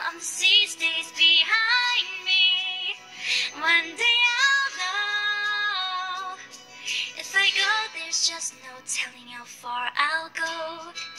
the sea stays behind me. One day I'll know. If I go, there's just no telling how far I'll go.